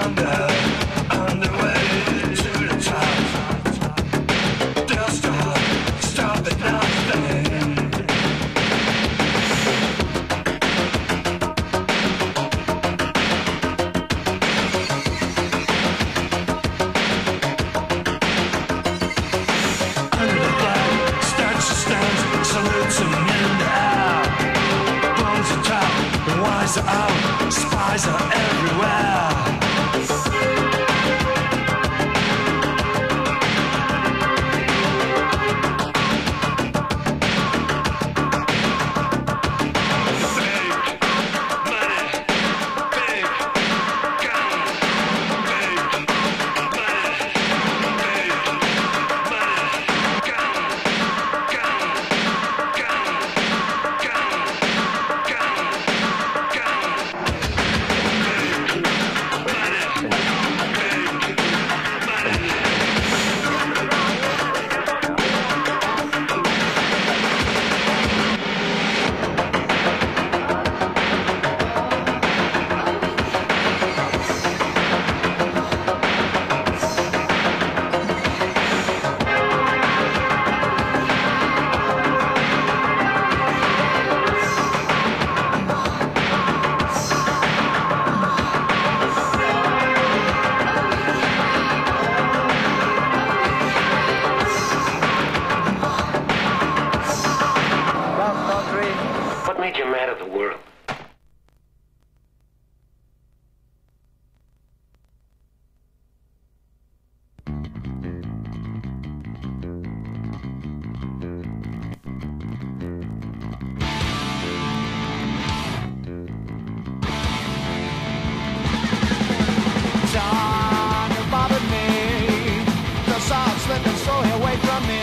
Spies are everywhere. What made you mad at the world? John, you bothered me. The song slipping slowly away from me.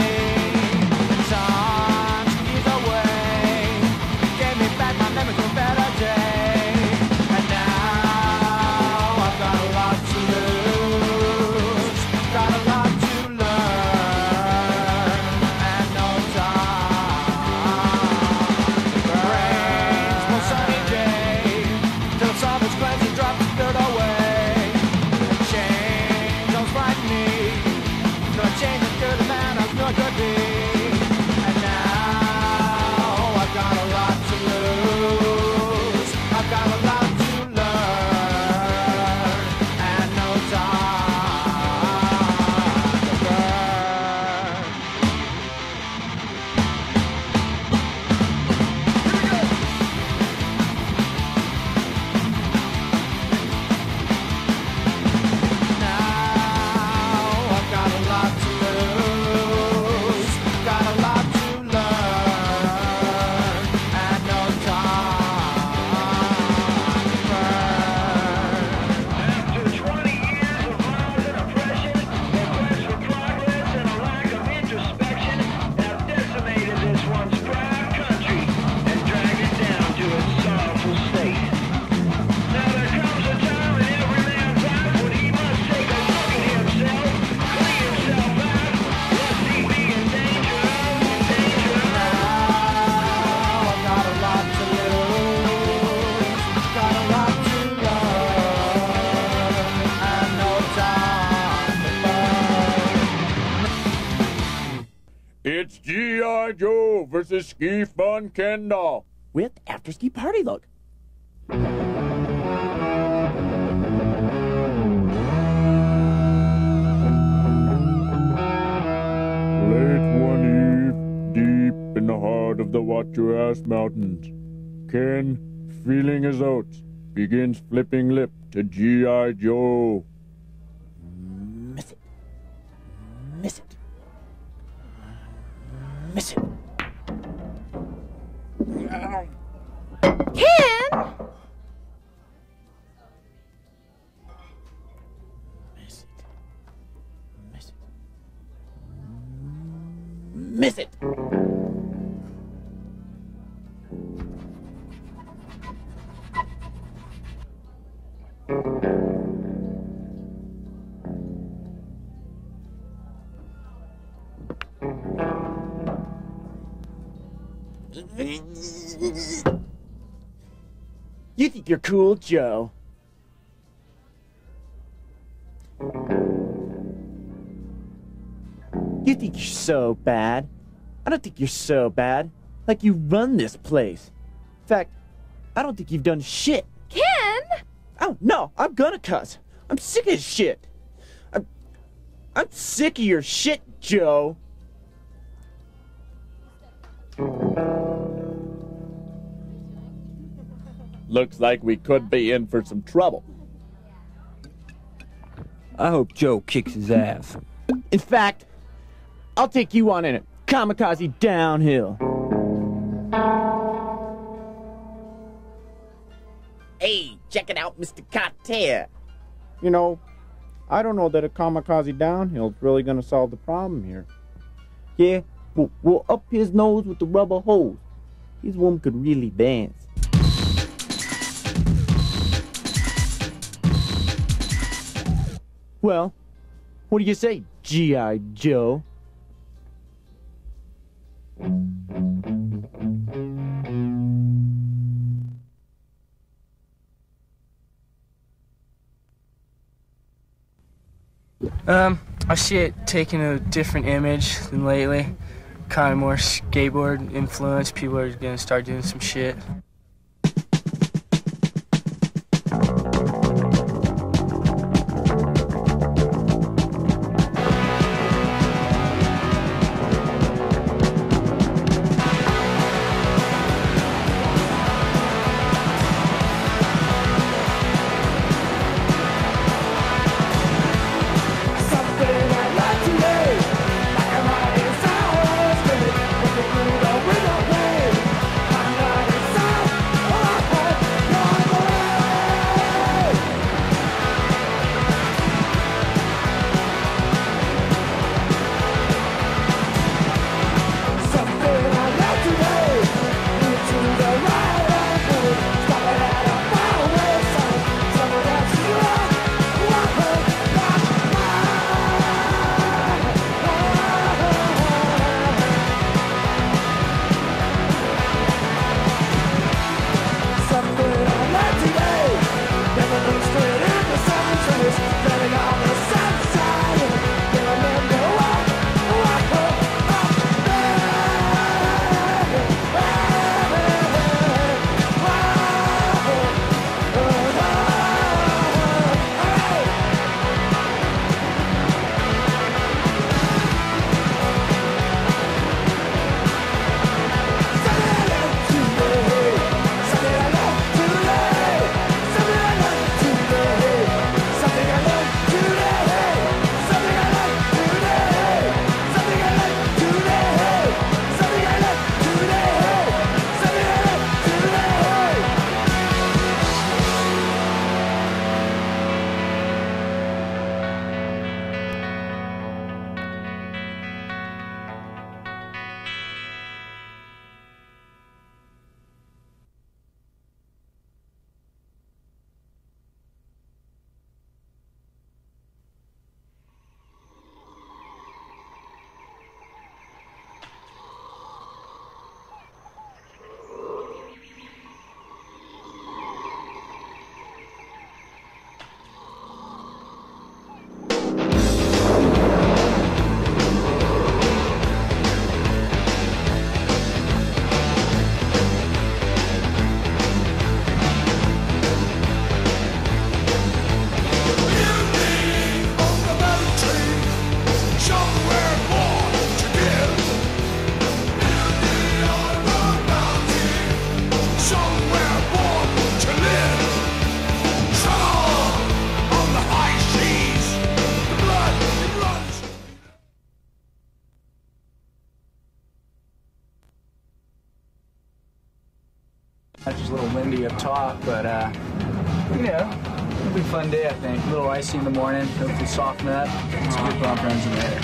John, he's away. Gave me back my memories of a better day. And now I've got a lot to lose. Got a lot to learn. And no time. Brains for sunny day. Till the sun is cleansed and drops the dirt away. Change is good, the man I'm not good be. And now I've got a lot to lose. I've got a lot to learn. And no time to burn. Now I've got a lot to It's G.I. Joe versus Ski Fun Ken Doll with After Ski Party Look. Late one eve, deep in the heart of the Watch Your Ass Mountains, Ken, feeling his oats, begins flipping lip to G.I. Joe. Miss it. Miss it. Miss it. Ken! Miss it. Miss it. Miss it. You think you're cool, Joe? You think you're so bad? I don't think you're so bad. Like you run this place. In fact, I don't think you've done shit. Ken! Oh, no, I'm gonna cuss. I'm sick of this shit. I'm sick of your shit, Joe. Looks like we could be in for some trouble. I hope Joe kicks his ass. In fact, I'll take you on in a kamikaze downhill. Hey, check it out, Mr. Carter. You know, I don't know that a kamikaze downhill is really gonna solve the problem here. Yeah, we'll up his nose with the rubber hose. His woman could really dance. Well, what do you say, G.I. Joe? I see it taking a different image than lately. Kind of more skateboard influence. People are gonna start doing some shit. It's just a little windy up top, but you know, it'll be a fun day, I think. A little icy in the morning, hopefully soften up. It's a good bump runs in there.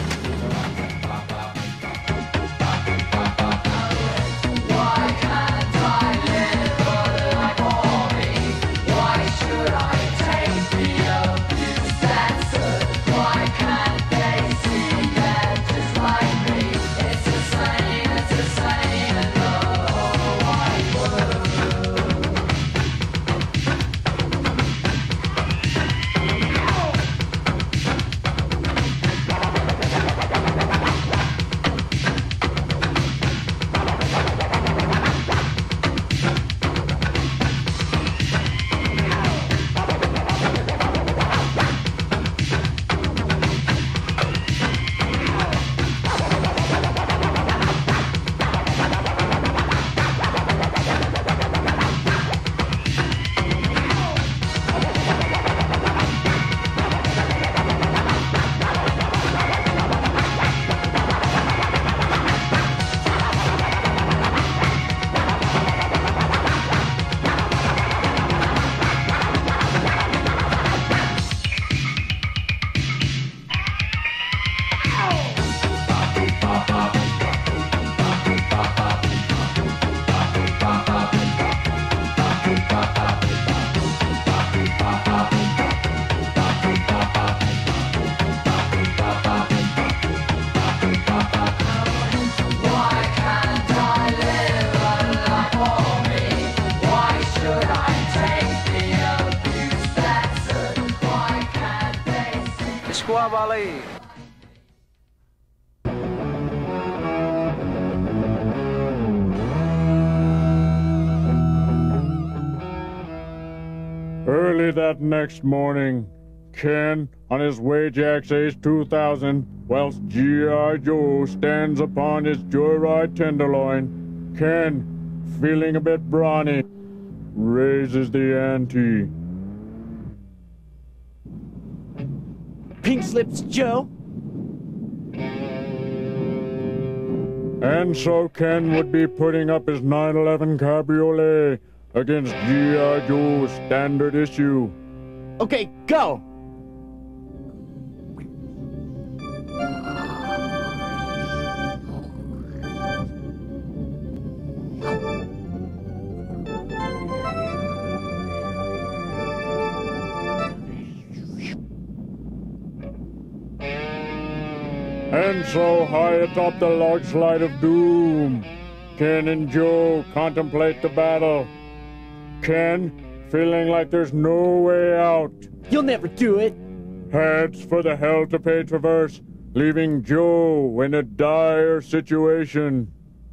Squabali. Early that next morning, Ken, on his Wajax Ace 2000, whilst G.I. Joe stands upon his joyride tenderloin, Ken, feeling a bit brawny, raises the ante. Pink slips, Joe. And so Ken would be putting up his 911 Cabriolet against G.I. Joe's standard issue. Okay, go. And so high atop the log slide of doom, Ken and Joe contemplate the battle. Ken, feeling like there's no way out, You'll never do it. heads for the hell to pay traverse, leaving Joe in a dire situation.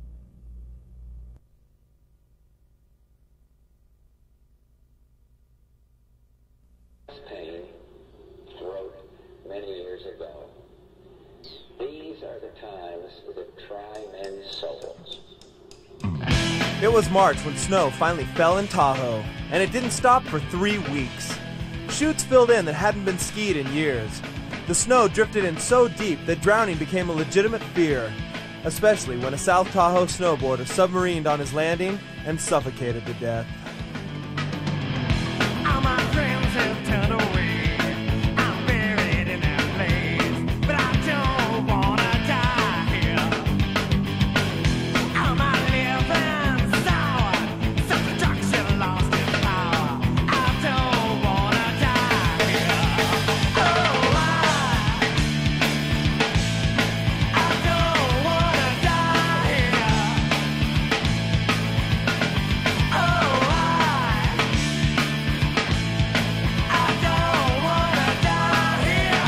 Payne wrote many years ago, "These are the times that try men's souls." It was March when snow finally fell in Tahoe, and it didn't stop for 3 weeks. Chutes filled in that hadn't been skied in years. The snow drifted in so deep that drowning became a legitimate fear, especially when a South Tahoe snowboarder submarined on his landing and suffocated to death. All my friends have turned away. I'm buried in that place, but I don't wanna die here. All my living sour, self-destruction lost its power. I don't wanna die here. Oh, I don't wanna die here. Oh, I don't wanna die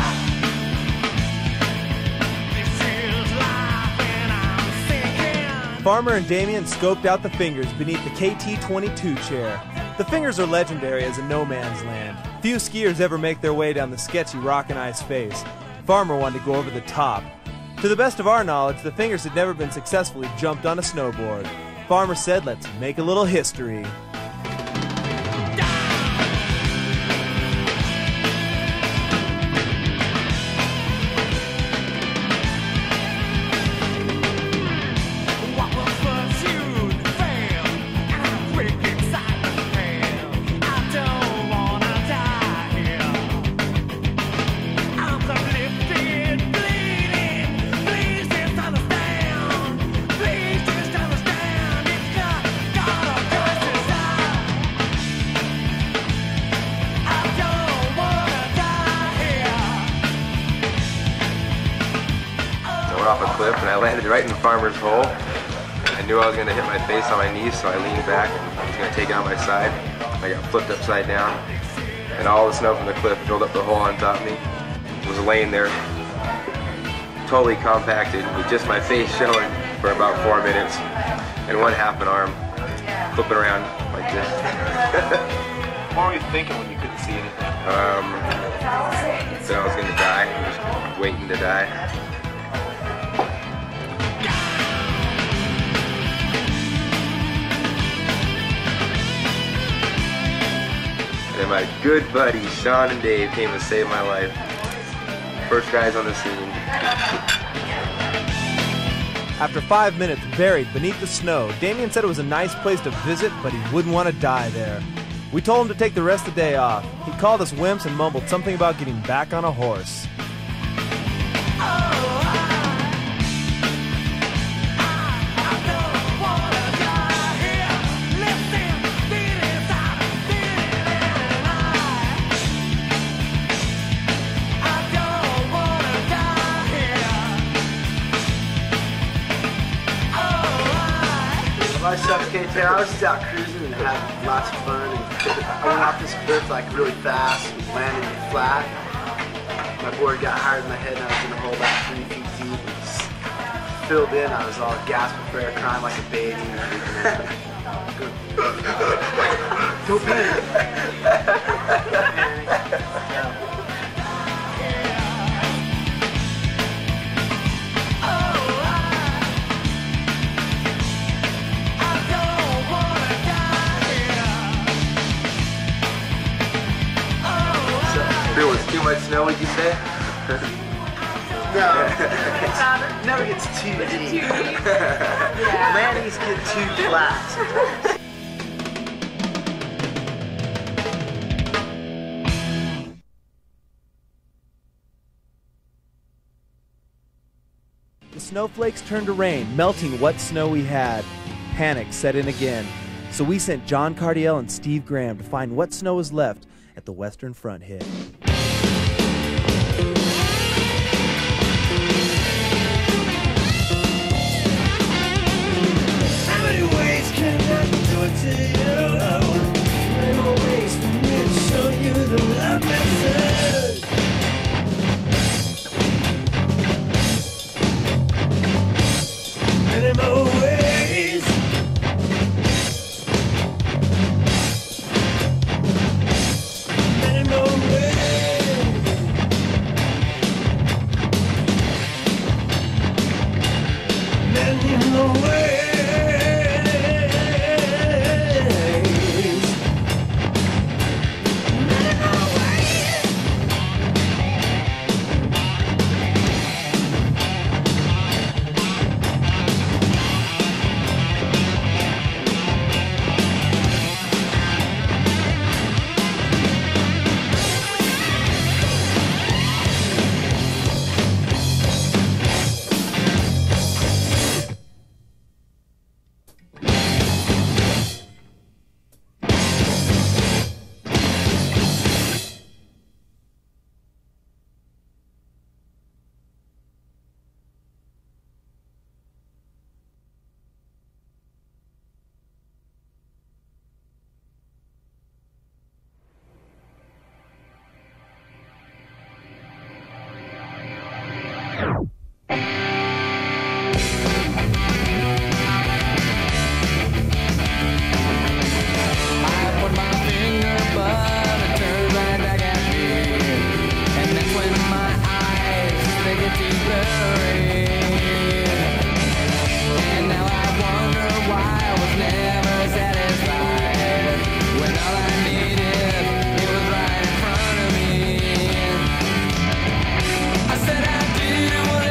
here. This is life and I'm sinking. Farmer and Damien scoped out the fingers beneath the KT-22 chair. The fingers are legendary as a no man's land. Few skiers ever make their way down the sketchy rock and ice face. Farmer wanted to go over the top. To the best of our knowledge, the fingers had never been successfully jumped on a snowboard. Farmer said, "Let's make a little history." What was pursued failed, and I quick excitement failed. I don't wanna die here. I'm uplifted, bleeding. Please just understand. Please just understand. It's not God or justice. I don't wanna die here. I went off a cliff and I landed right in Farmer's hole. I knew I was going to hit my face on my knees, so I leaned back and I was going to take it on my side. I got flipped upside down, and all the snow from the cliff filled up the hole on top of me. I was laying there, totally compacted, with just my face showing for about 4 minutes, and one half an arm flipping around like this. What were you thinking when you couldn't see anything? So I was going to die, just waiting to die. And my good buddies, Sean and Dave, came to save my life. First guys on the scene. After 5 minutes buried beneath the snow, Damien said it was a nice place to visit, but he wouldn't want to die there. We told him to take the rest of the day off. He called us wimps and mumbled something about getting back on a horse. I suffocate there. I was just out cruising and having lots of fun. And I went off this cliff like really fast and landed flat. My board got higher than my head and I was in a hole about 3 feet deep. It was filled in. I was all gasping for air, crying like a baby and everything. Don't panic. There was too much snow, would you say? No, it never gets too deep. Landings get too flat. The snowflakes turned to rain, melting what snow we had. Panic set in again. So we sent John Cardiel and Steve Graham to find what snow was left at the Western Front hit. How many ways can I do it to you? Many more ways for me to show you the love message. Many more ways. Many more ways. Many more ways. I said I did what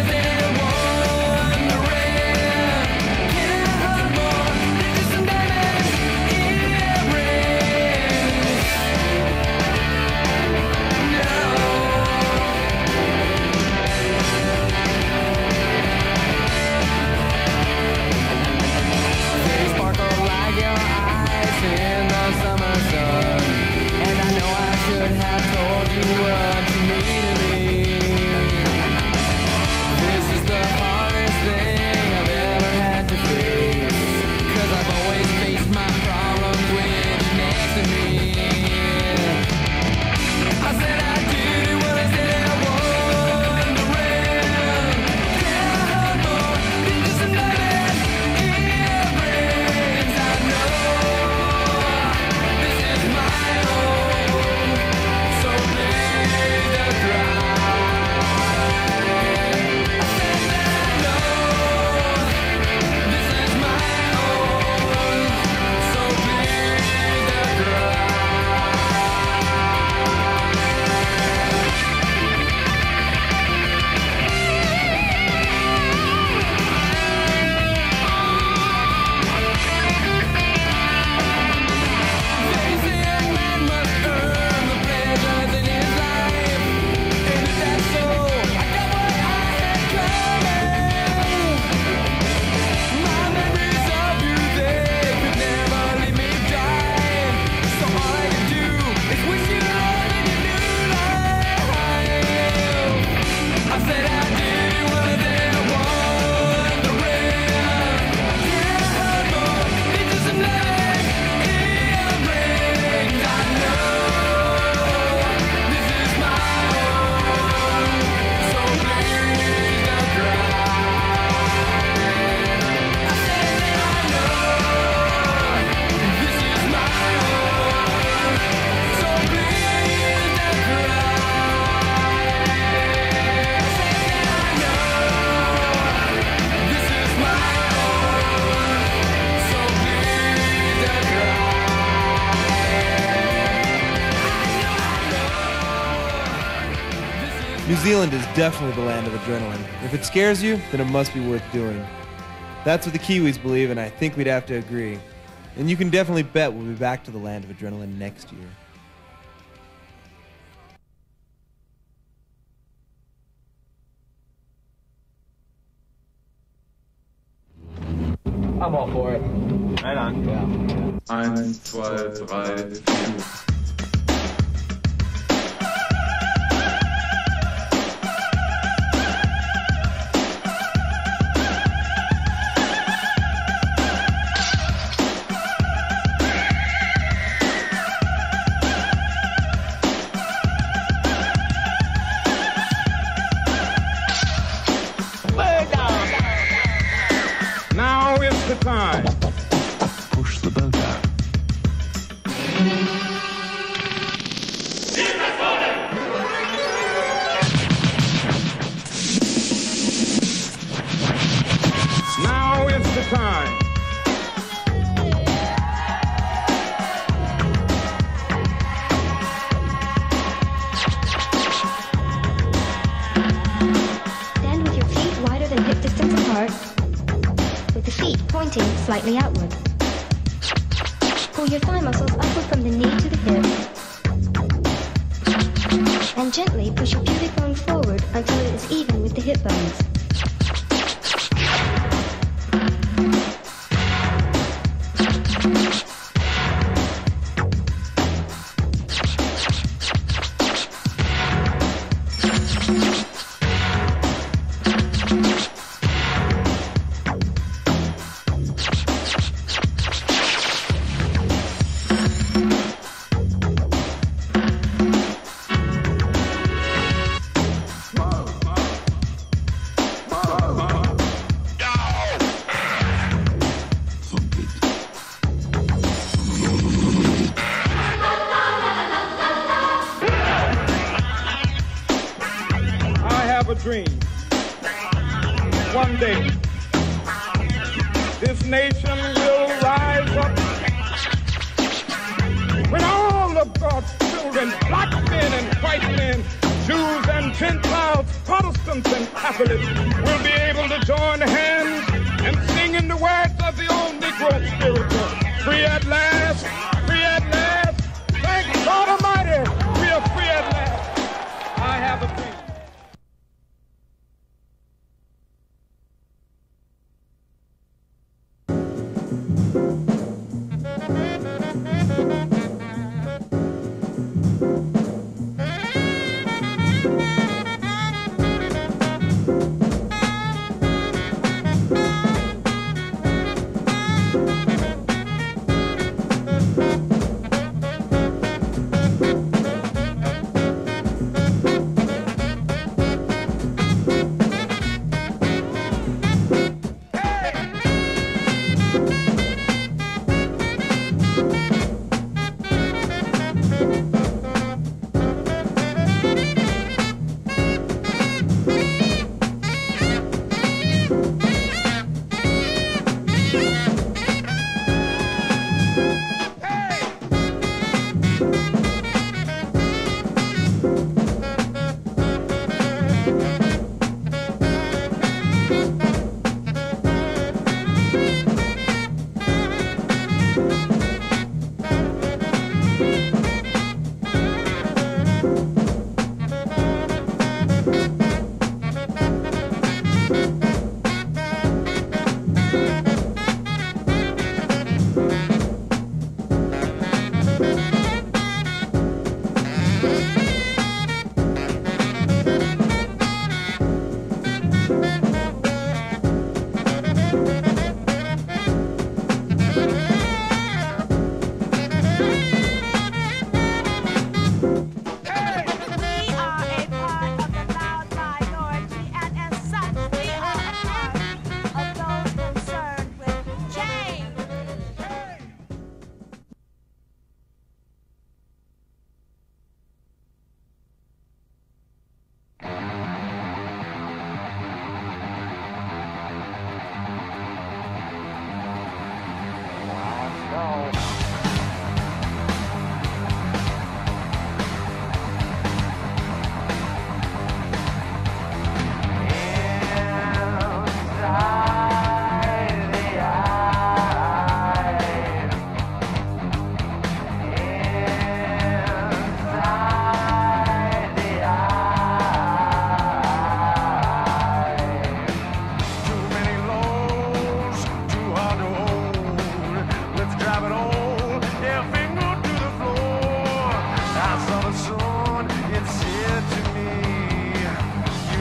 New Zealand is definitely the land of adrenaline. If it scares you, then it must be worth doing. That's what the Kiwis believe, and I think we'd have to agree. And you can definitely bet we'll be back to the land of adrenaline next year. I'm all for it. Right on. Yeah. 1, 2, 3, 4. Now is the time. Push the boat out. Now is the time. Stand with your feet wider than hip distance apart, with the feet pointing slightly outward. Pull your thigh muscles upward from the knee to the hip, and gently push your pubic bone forward until it is even with the hip bones. I have a dream. One day, this nation will rise up when all of God's children, black men and white men, Jews and Gentiles, Protestants and Catholics, will be able to join hands and sing in the words of the old Negro spiritual. Free at last, free at last. Thank God Almighty, we are free at last. I have a dream.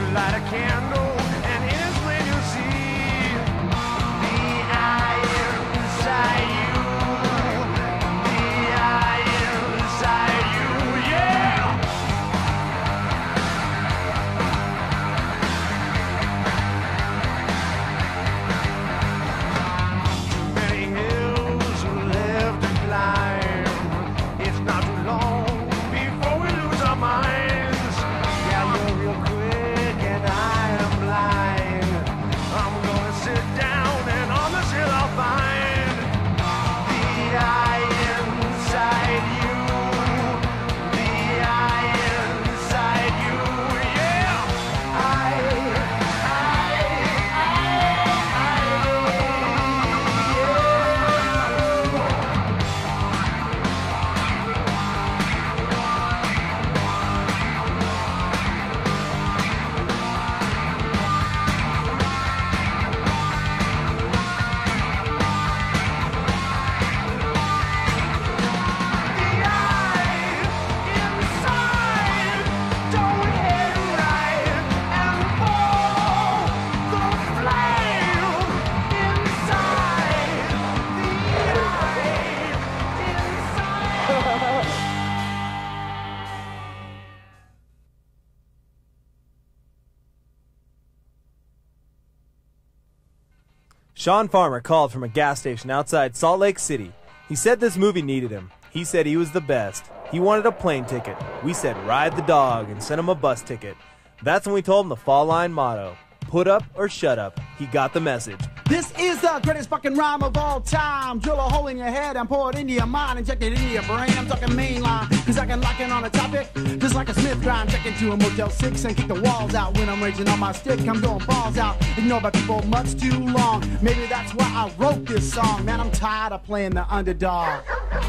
light a candle, and it is when you see the eye inside you. The eye inside you, yeah! Too many hills left to climb. It's not too long before we lose our minds. Yeah, you're real quick and I am blind. I'm gonna sit down and on this hill I'll find the eye inside you. The eye inside you, yeah. Sean Farmer called from a gas station outside Salt Lake City. He said this movie needed him. He said he was the best. He wanted a plane ticket. We said ride the dog and sent him a bus ticket. That's when we told him the Fall Line motto. Put up or shut up. He got the message. This is the greatest fucking rhyme of all time. Drill a hole in your head and pour it into your mind. Inject it into your brain. I'm talking mainline, cause I can lock in on a topic just like a Smith grind. Check into a Motel 6 and kick the walls out. When I'm raging on my stick, I'm going balls out. Ignored by people much too long. Maybe that's why I wrote this song. Man, I'm tired of playing the underdog.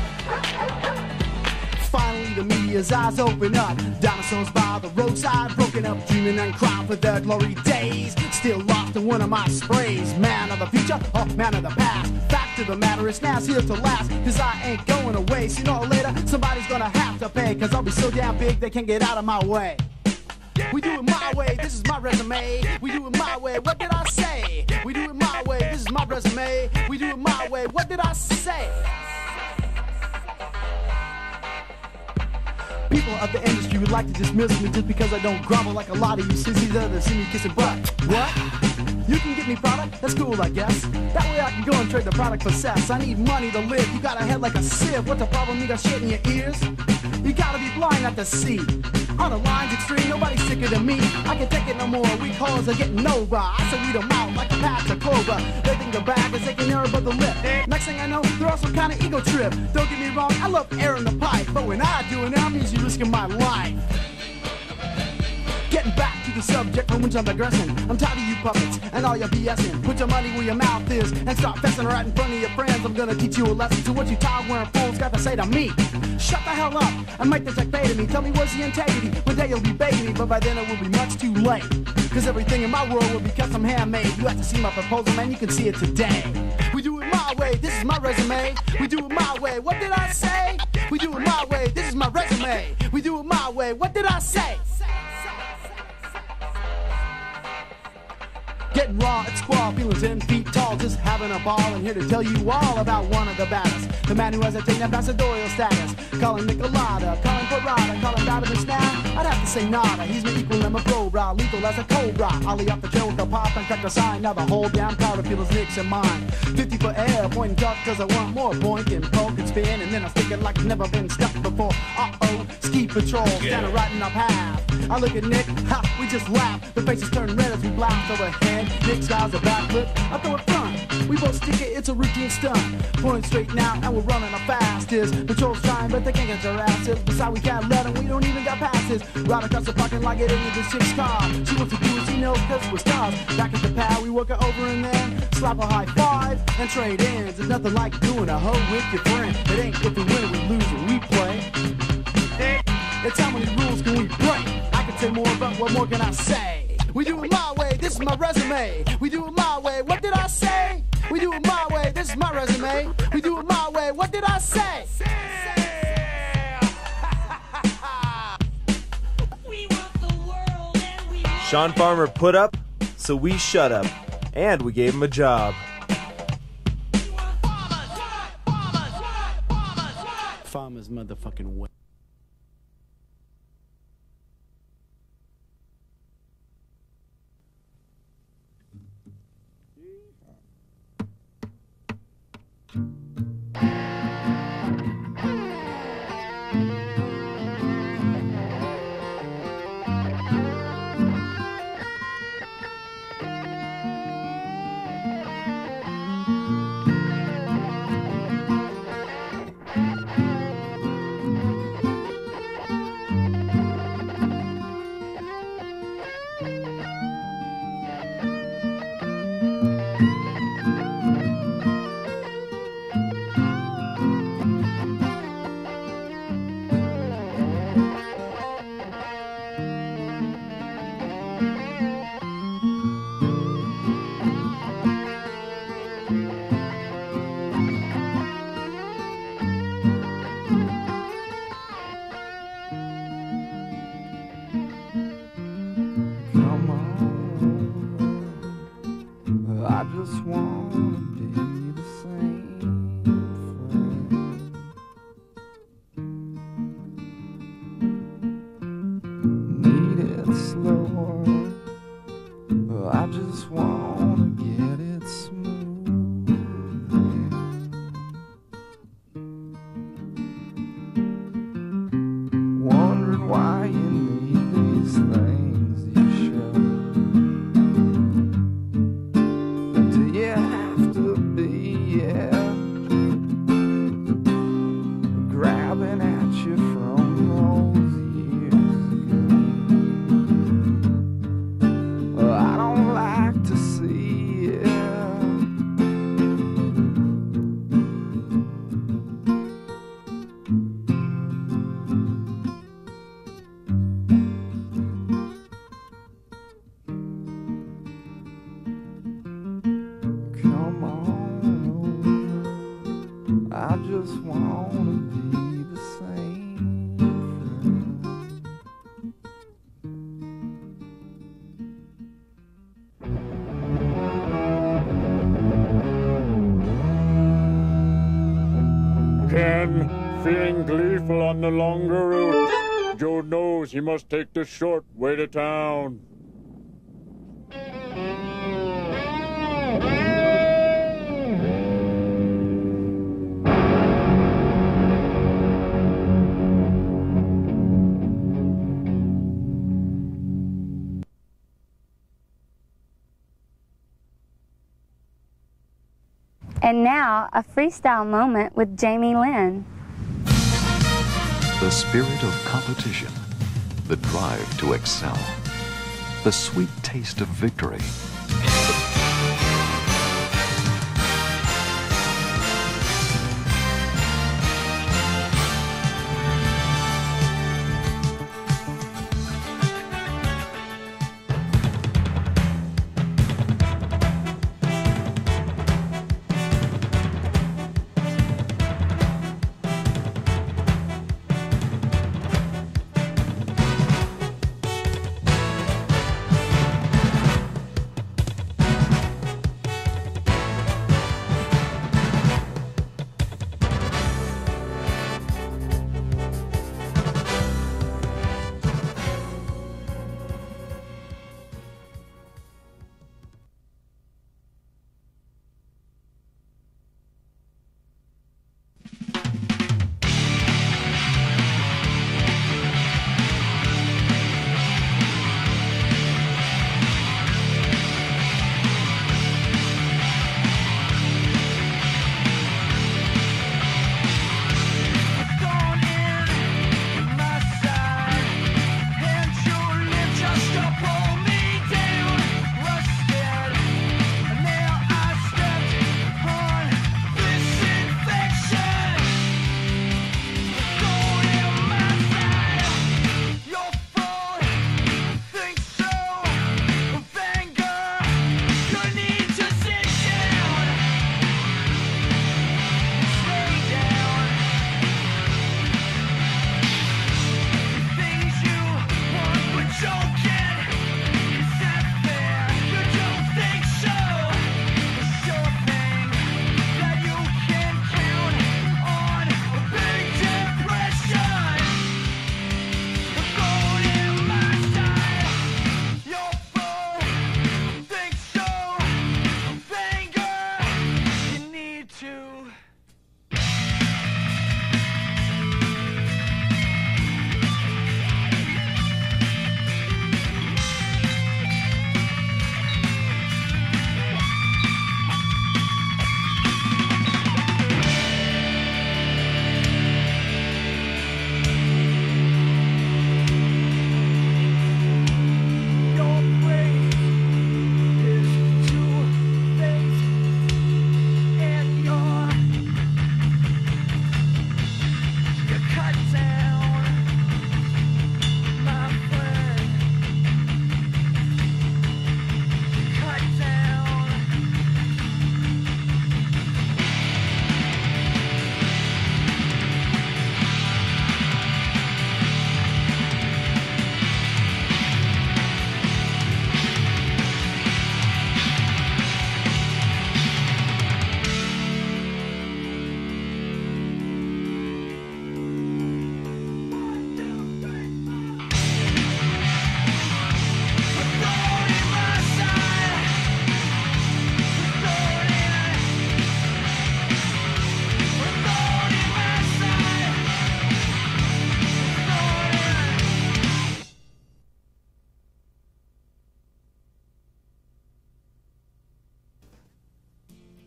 Finally, the media's eyes open up. Dinosaurs by the roadside, broken up, dreaming and crying for their glory days. Still lost in one of my sprays. Man of the future, or man of the past. Fact of the matter is now's here to last. Cause I ain't going away. Sooner or later, somebody's gonna have to pay. Cause I'll be so damn big, they can't get out of my way. We do it my way, this is my resume. We do it my way, what did I say? We do it my way, this is my resume. We do it my way, what did I say? People of the industry would like to dismiss me just because I don't grovel like a lot of you sissies that see me kissing butt. What? You can get me product? That's cool, I guess. That way I can go and trade the product for cess. I need money to live. You got a head like a sieve. What's the problem? You got shit in your ears? You gotta be blind not to see. On the line's extreme, nobody's sicker than me. I can take it no more. We calls are getting over. I say weed them out like a patch of clover. They think the bag is taking air above the lip. Next thing I know, they're also kind of ego trip. Don't get me wrong, I love air in the pipe. But when I do it, that means you're risking my life. Getting back to the subject from which I'm digressing. I'm tired of you puppets and all your BSing. Put your money where your mouth is and start fessing right in front of your friends. I'm gonna teach you a lesson to what you tie-wearing fools got to say to me. Shut the hell up and make the check pay to me. Tell me what's the integrity. One day you'll be begging me, but by then it will be much too late. Cause everything in my world will be custom handmade. You have to see my proposal, man, you can see it today. We do it my way, this is my resume. We do it my way, what did I say? We do it my way, this is my resume. We do it my way, what did I say? Getting raw at squall, feeling 10 feet tall, just having a ball, and here to tell you all about one of the baddest. The man who has attained ambassadorial status. Calling Nicolada, calling Parada, calling Donovan now. I'd have to say nada, he's my equal and my cobra, lethal as a cobra. Ollie off the trail with a pop and crack the sign. Now the whole damn crowd of people's nicks and mine. 50 for air, pointing tough cause I want more. Point and poke and spin, and then I stick it like it's never been stuck before. Uh-oh, ski patrol, standing right in our path. I look at Nick, ha, we just laugh. The faces turn red as we blast overhead. Nick styles a backflip, I throw it front. We both stick it, it's a routine stunt. Pulling straight now, and we're running our fastest. Patrol's trying, but they can't get their asses. Besides, we can't let them, we don't even got passes. Ride across the parking lot, get into this chick's car. She wants to do what she knows, cause we're stars. Back at the pad, we work her over and then slap a high five and trade ends. It's nothing like doing a hoe with your friend. It ain't if we win, we lose, or we play. It's how many rules can we break? I can say more, but what more can I say? We do it my way, this is my resume. We do it my way, what did I say? We do it my way, this is my resume. We do it my way, what did I say? Sean Farmer put up, so we shut up, and we gave him a job. Farmer's motherfucking way. I just wanna be the same friend. Need it slower. I just wanna get it smooth. Wondering why you need these things you show. You have to be, grabbing at you from those years ago. I don't like to see it. Come on over. I just wanna be the same friend. Ken, feeling gleeful on the longer route. Joe knows he must take the short way to town. And now, a freestyle moment with Jamie Lynn. The spirit of competition, the drive to excel, the sweet taste of victory.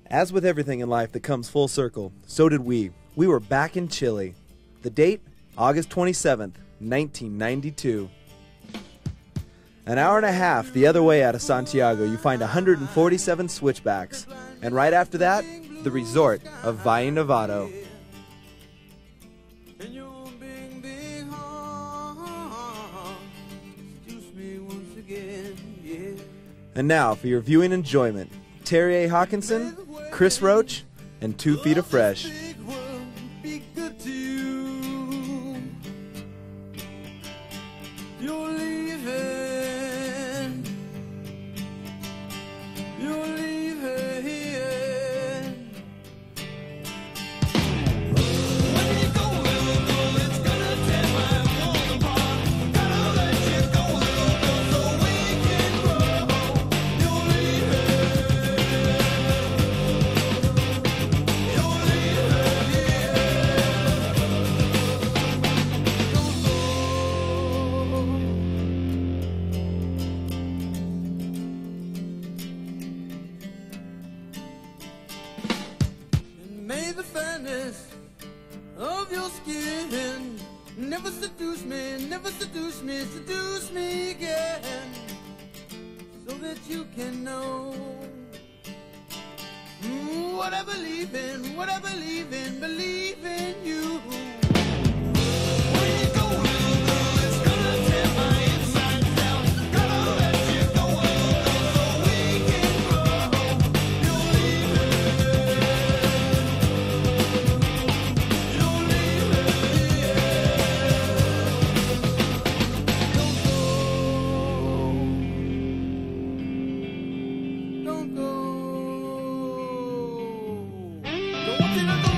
As with everything in life that comes full circle, so did we. We were back in Chile. The date, August 27th, 1992. An hour and a half the other way out of Santiago, you find 147 switchbacks. And right after that, the resort of Valle Nevado. And now, for your viewing enjoyment, Terry A. Hawkinson, Chris Roach, and 2 Feet of Fresh. You're leaving. You're leaving here. When you go, little girl, it's gonna tear my world apart. Gotta let you go, little girl, so we can grow. You're leaving. You're leaving May the fairness of your skin never seduce me, seduce me again, so that you can know what I believe in, believe in you. When you go, little girl, it's gonna tear my insides out. Gotta let you go, little girl, so we can grow. You're leaving. Don't go. Don't want you to go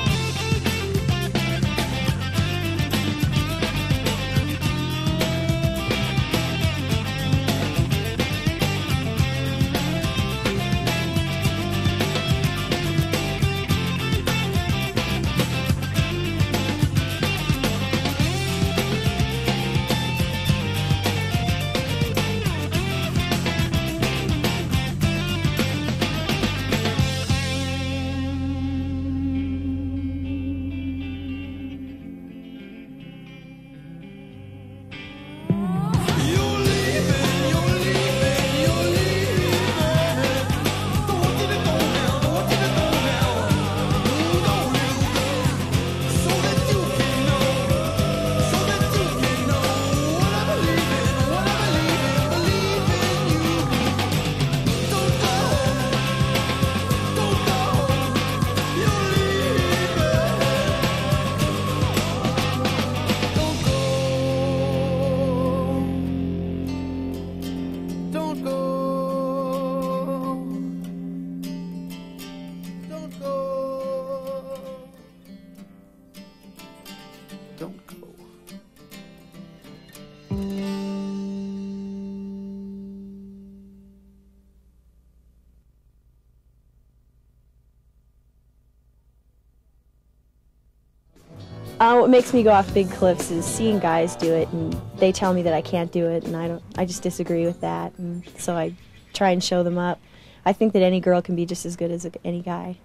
What makes me go off big cliffs is seeing guys do it, and they tell me that I can't do it, and I just disagree with that, and so I try and show them up. I think that any girl can be just as good as any guy.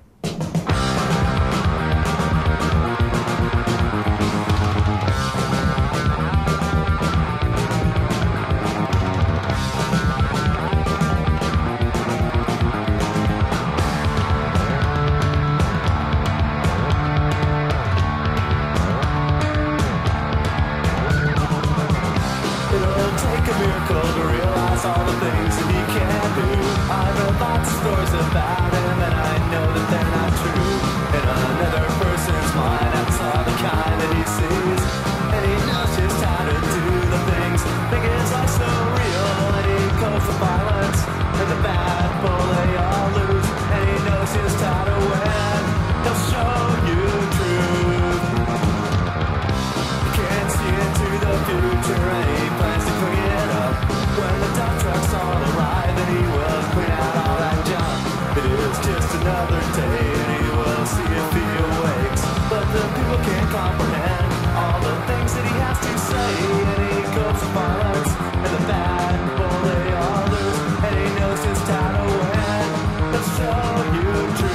You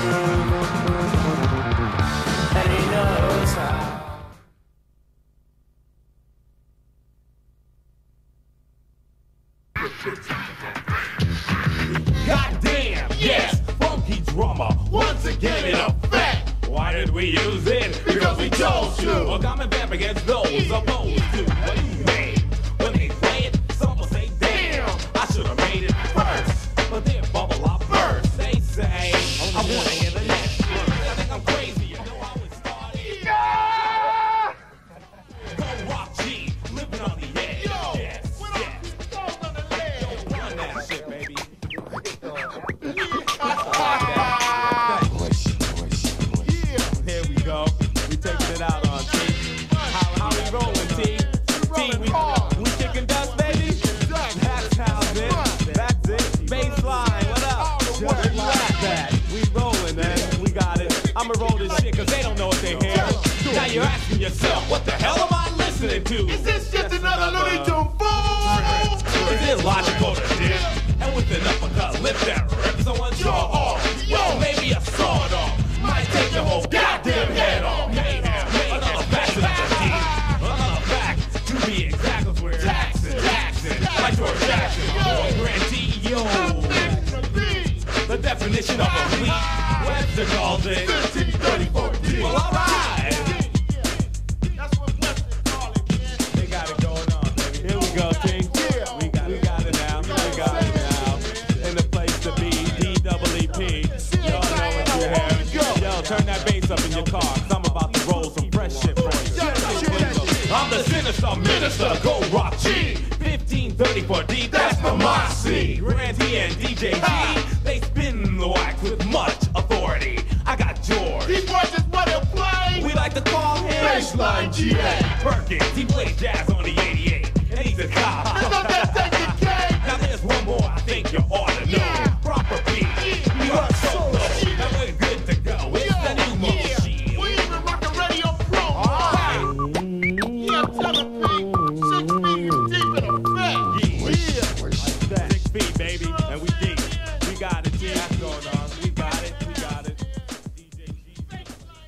Goddamn, yes, funky drummer, once again in effect. Why did we use it? Because we chose to. Well, I'm a vamp against those opposed to what you made. When they play it, some will say, damn, I should have made it first. But then bubble up first. They say, I want to hear the next word. I think I'm crazy, you know how it started. Yeah! Go Rock G, living on the edge. Yo, yes, yes. On the ledge. Yo, run that shit, baby. Here we go. We taking it out on T. How we rolling, T? T, we kicking dust, baby? That's how it. That's it. Baseline, what up? Where you at? We rolling, man. We got it. I'ma roll this shit cause they don't know what they hear. Now you're asking yourself, what the hell am I listening to? Is this just another Looney Tune fool? Is it logical to dip? And with an uppercut, lift that rip someone's jaw off. Yo, maybe a sword off. Might take your whole goddamn head off. Mayhem, another fact to the team. Another fact, to be exact, was where Jackson, like George Jackson, boy, Grantee, yo. The definition of a fleet, Webster calls it 1534. Well, alright. That's what Webster call it, man. They got it going on, baby. Here we go, Ting. We got it now. We got it now. In the place to be, D-double-E-P. Y'all know what you have. Yo, turn that bass up in your car, cause I'm about to roll some fresh shit for you. I'm the sinister minister, Go Rock G. 1534 D, that's the Mossy. Randy and DJ G, they spin the wax with much authority. I got George. These boys is what he'll play. We like to call him Baseline GA. Perkins, he plays jazz on the 88. And he's a cop. Now there's one more I think you ought to know. Proper beat, we are solo. Now we're good to go. It's the new machine. We even rock the Radio Pro. Yeah, tell him, Pete. 6 feet deep in effect. Yeah. 6 feet, baby. And we deep. We got it, yeah. That's going on. We got it. We got it. DJ G.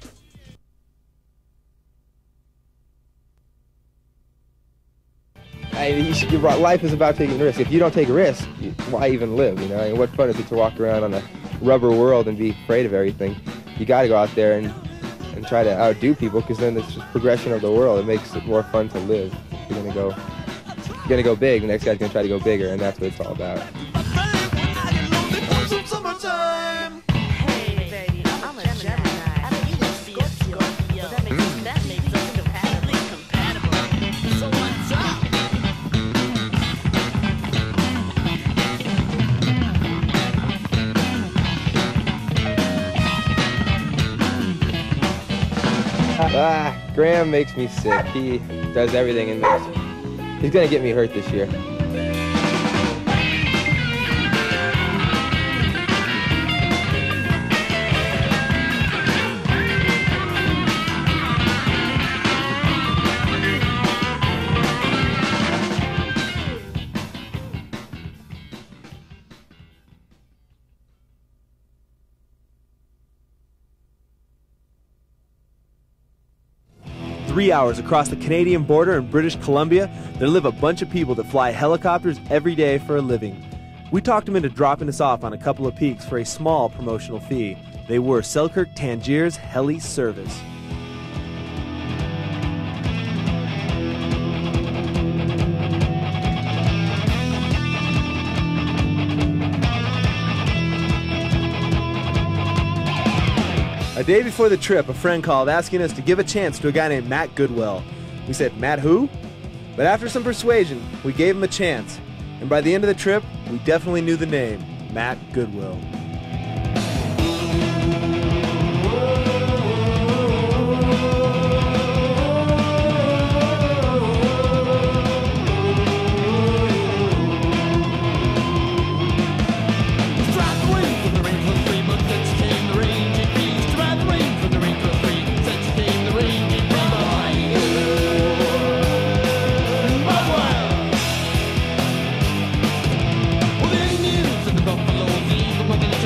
Life is about taking risks. If you don't take a risk, why even live? You know, and what fun is it to walk around on a rubber world and be afraid of everything? You got to go out there and try to outdo people, because then it's just progression of the world. It makes it more fun to live. If you're gonna go big, the next guy's gonna try to go bigger, and that's what it's all about. Graham makes me sick. He does everything in this. He's gonna get me hurt this year. 3 hours across the Canadian border in British Columbia, there live a bunch of people that fly helicopters every day for a living. We talked them into dropping us off on a couple of peaks for a small promotional fee. They were Selkirk Tangier's Heli Service. A day before the trip, a friend called asking us to give a chance to a guy named Matt Goodwell. We said, Matt who? But after some persuasion, we gave him a chance. And by the end of the trip, we definitely knew the name, Matt Goodwell. Buffaloes, even when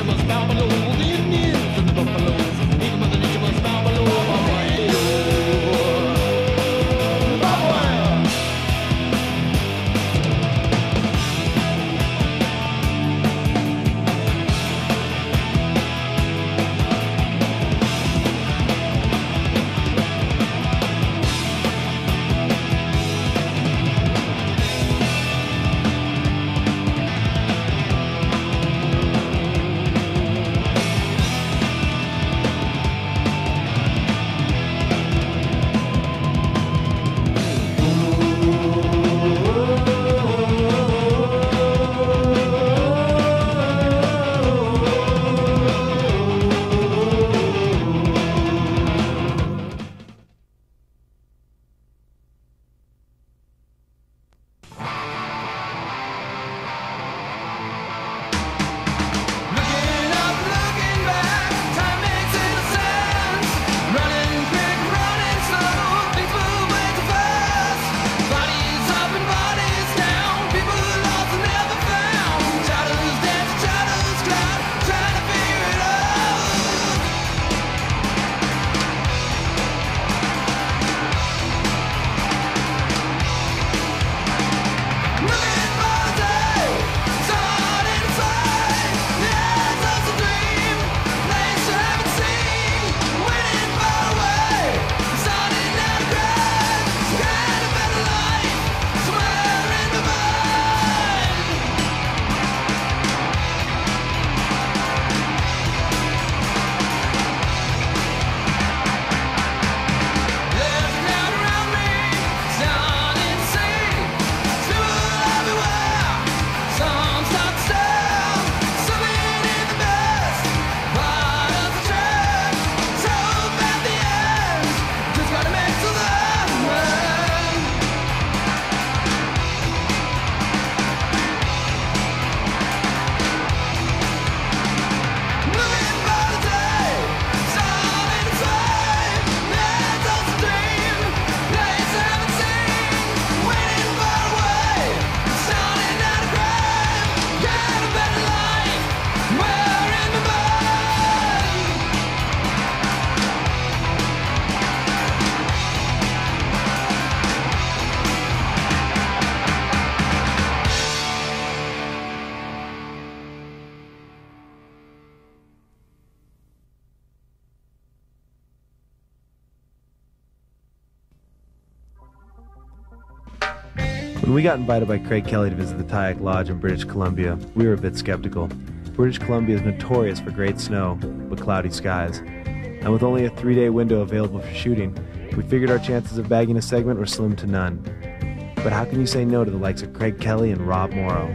When we got invited by Craig Kelly to visit the Tyack Lodge in British Columbia, we were a bit skeptical. British Columbia is notorious for great snow, but cloudy skies. And with only a 3-day window available for shooting, we figured our chances of bagging a segment were slim to none. But how can you say no to the likes of Craig Kelly and Rob Morrow?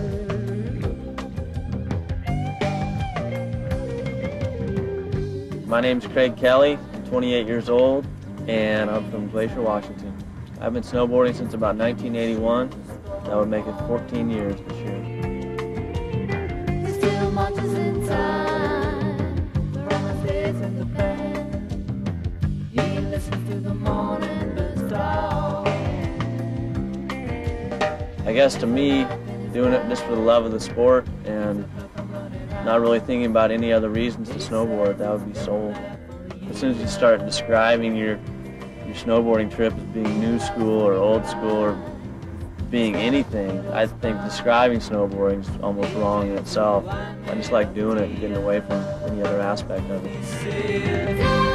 My name's Craig Kelly, I'm 28 years old, and I'm from Glacier, Washington. I've been snowboarding since about 1981. That would make it 14 years this year. I guess to me, doing it just for the love of the sport and not really thinking about any other reasons to snowboard, that would be sold. As soon as you start describing your snowboarding trip as being new school or old school or being anything, I think describing snowboarding is almost wrong in itself. I just like doing it and getting away from any other aspect of it.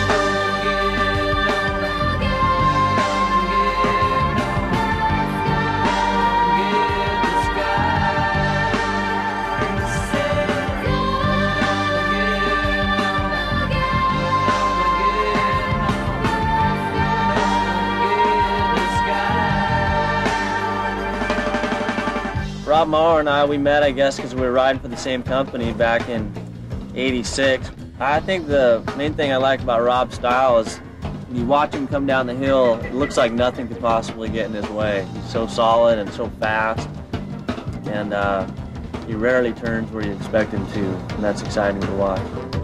Rob Morrow and I, we met, I guess, because we were riding for the same company back in '86. I think the main thing I like about Rob's style is when you watch him come down the hill, it looks like nothing could possibly get in his way. He's so solid and so fast, and he rarely turns where you expect him to, and that's exciting to watch.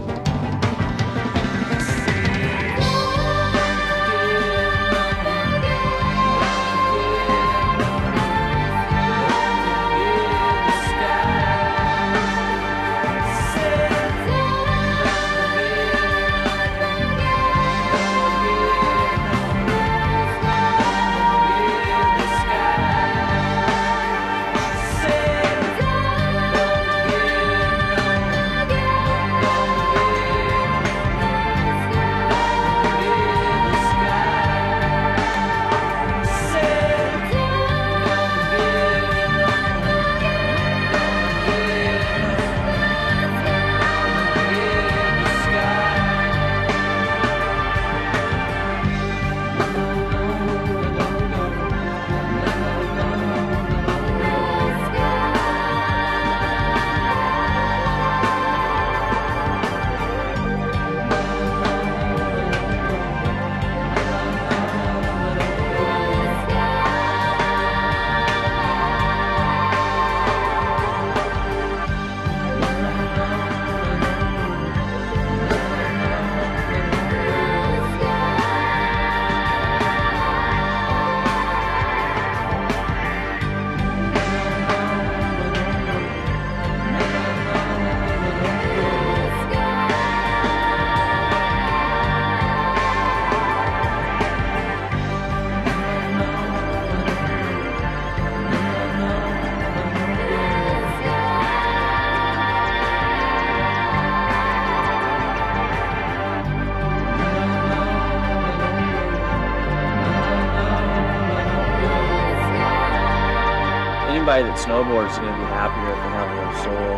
Anybody that snowboards is going to be happier if they have a little soul.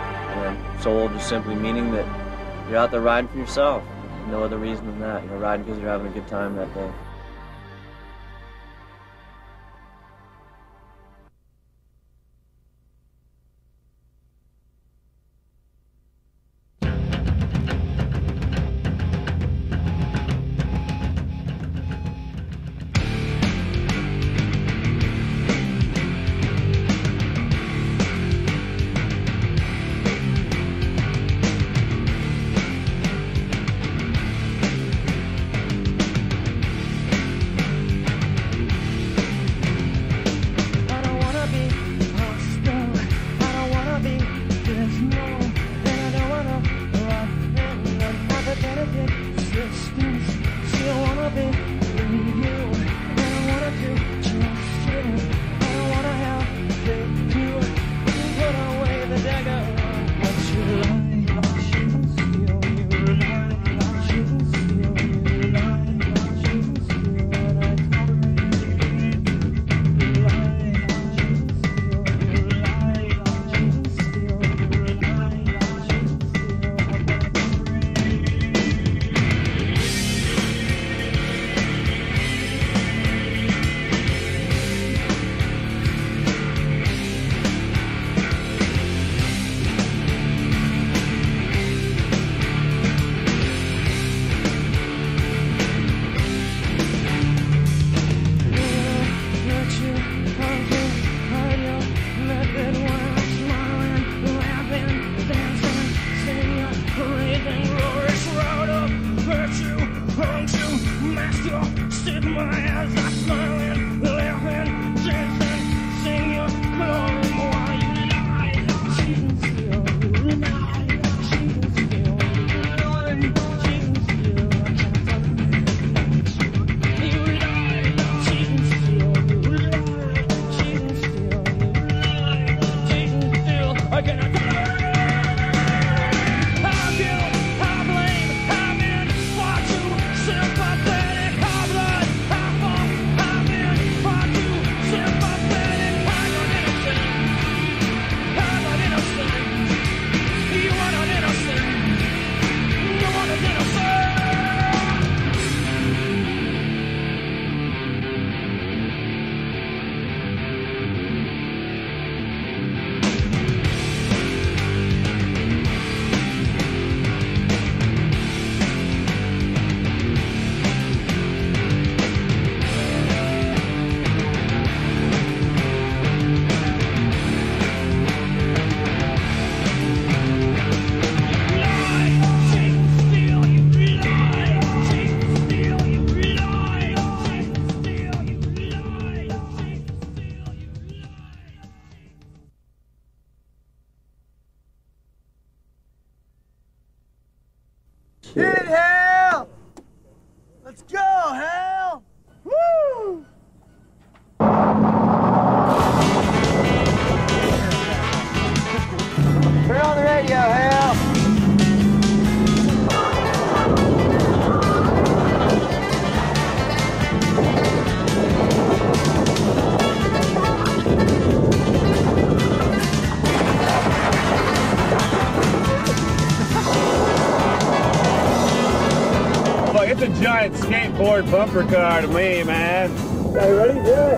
And soul just simply meaning that you're out there riding for yourself. No other reason than that. You're riding because you're having a good time that day. Hit it, Hal! Let's go, Hal! Woo! Turn on the radio, Hal! Look, it's a giant skateboard bumper car to me, man. Are you ready? Yeah.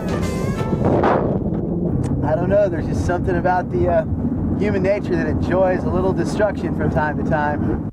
I don't know, there's just something about the human nature that enjoys a little destruction from time to time.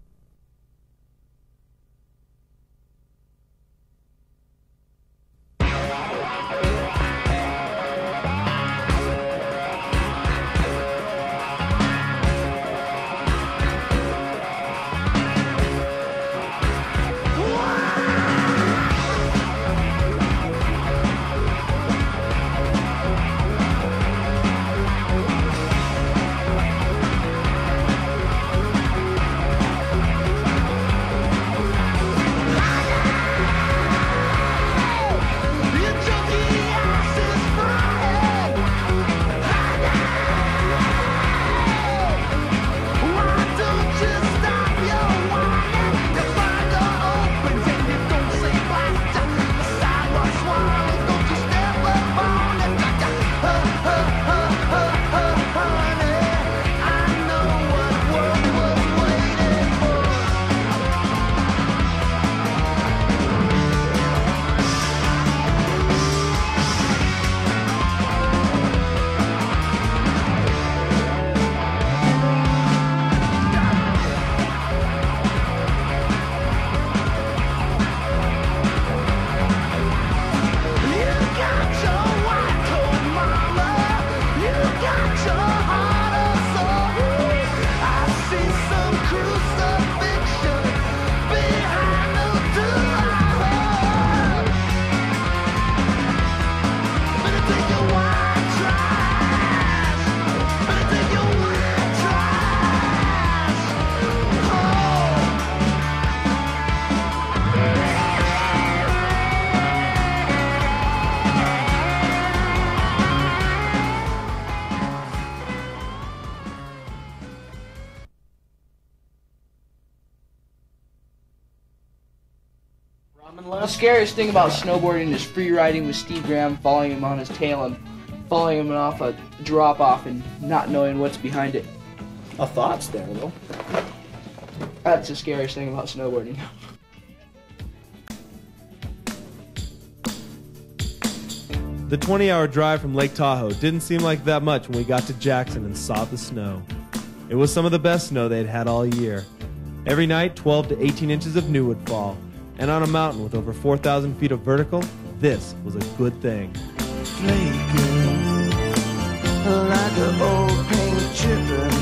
The scariest thing about snowboarding is free riding with Steve Graham, following him on his tail and following him off a drop off and not knowing what's behind it. A thought's there, though. That's the scariest thing about snowboarding. The 20-hour drive from Lake Tahoe didn't seem like that much when we got to Jackson and saw the snow. It was some of the best snow they'd had all year. Every night, 12 to 18 inches of new would fall. And on a mountain with over 4,000 feet of vertical, this was a good thing. Flaking like an old paint chipping,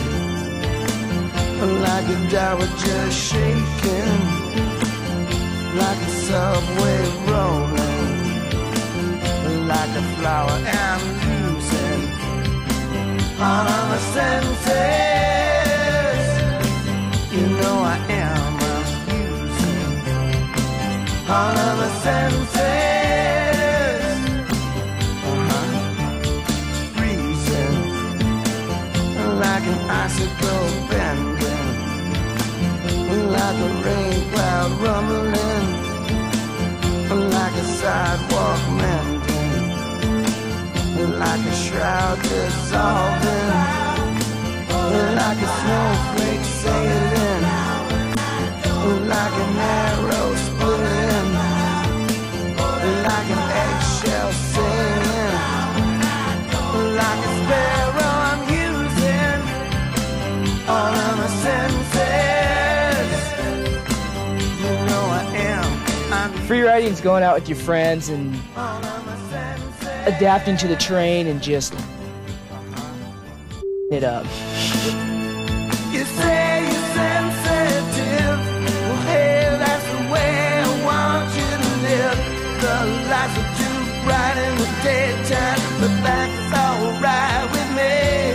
like a dowager shaking, like a subway rolling, like a flower I'm losing all of my senses. You know I am abusing all of my senses. Freezing like an ice icicle bending, like a rain cloud rumbling, like a sidewalk mending, like a shroud dissolving, like a snowflake sailing, like an arrow splitting, like an eggshell sailing, like a sparrow I'm using all of my senses. You know I am. Free riding's going out with your friends and adapting to the terrain and just it up. You say you're sensitive. Well, hey, that's the way I want you to live. The lights are too bright in the daytime, but that's alright with me.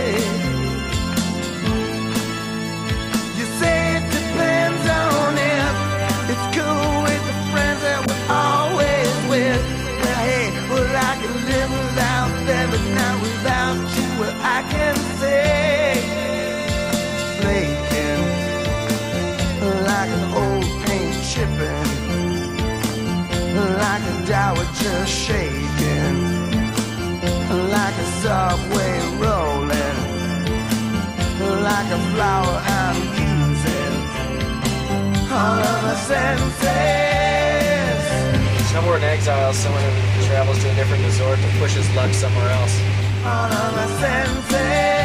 You say it depends on if it's cool with the friends that we're always with. Well, hey, well, I can live without them, but not without you. Well, I can say, flaking like an old paint chipping, like a dowager shaking, like a subway rolling, like a flower I'm using all of my senses. Somewhere in exile, someone who travels to a different resort to push his luck somewhere else. All of my senses.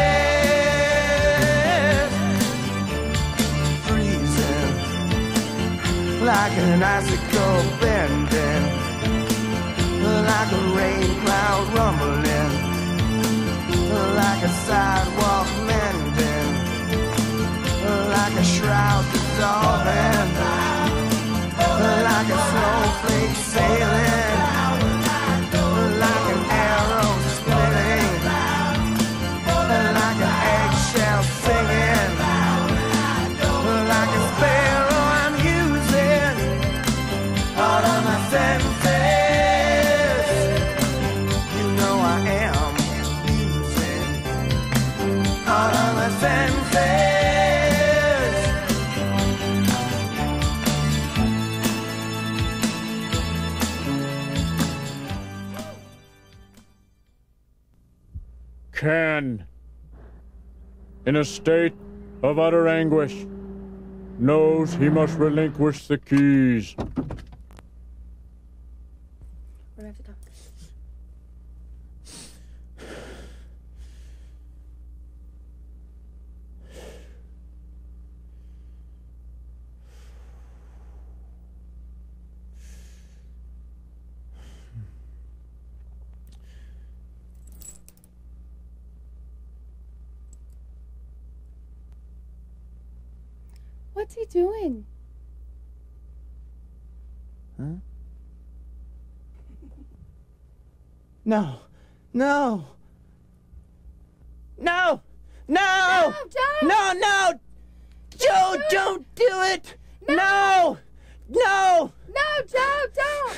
Freezing like an icicle bending, like a rain cloud rumbling, like a sidewalk mending, like a shroud dissolving, like a snowflake sailing, like an arrow splitting, like an eggshell singing, like a sparrow I'm using all of my senses. You know I am using all of my senses. Ken, in a state of utter anguish, knows he must relinquish the keys. We're gonna have to talk. What's he doing? Huh? No. No. No. No. No, no. Joe, don't do it. No. No. No, Joe, don't.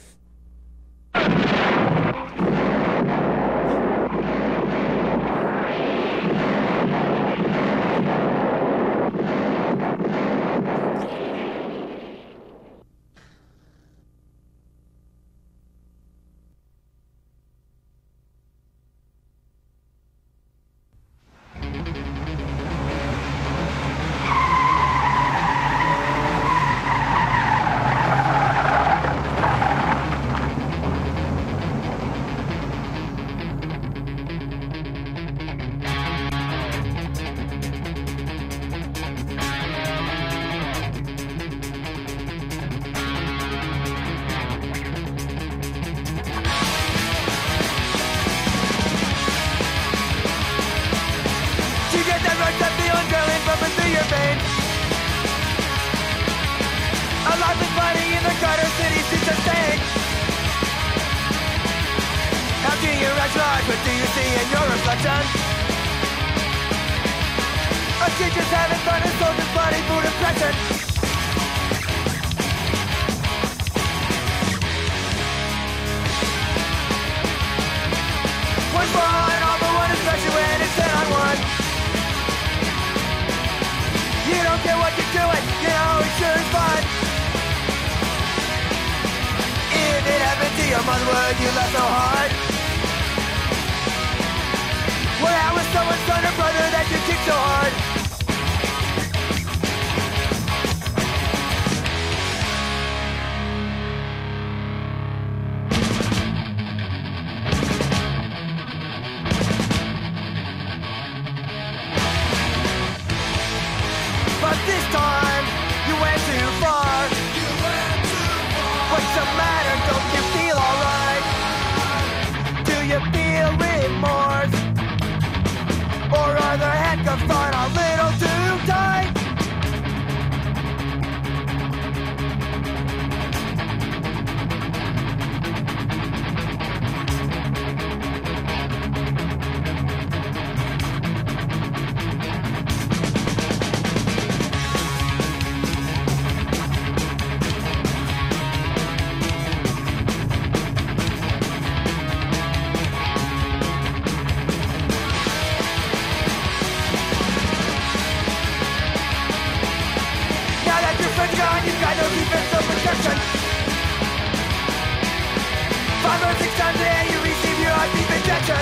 Life is funny in the gutter city to sustain. How do you rationalize what do you see in your reflection? A teacher's having fun and soldiers bloody food impression. One ball and all but one, especially when it's 10 on 1. one word you left so hard. What I was someone's son or brother that you kicked so hard. But this time, you went too far. What's the matter? Don't you feel alright? Do you feel remorse? Or are the handcuffs on a little too tight? You've got no defense, no protection. 5 or 6 times a day you receive your heartbeat injection.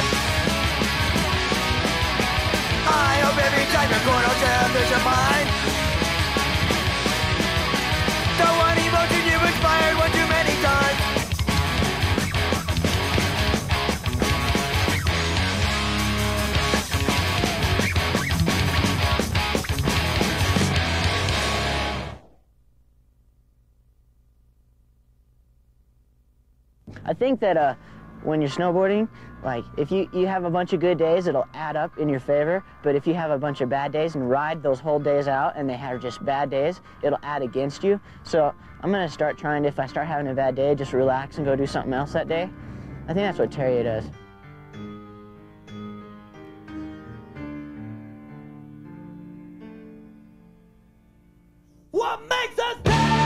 I hope every time your corner tears your mind. The one emotion you've expired one too many times. I think that when you're snowboarding, like if you have a bunch of good days, it'll add up in your favor. But if you have a bunch of bad days and ride those whole days out and they are just bad days, it'll add against you. So I'm gonna start trying to, if I start having a bad day, just relax and go do something else that day. I think that's what Terry does. What makes us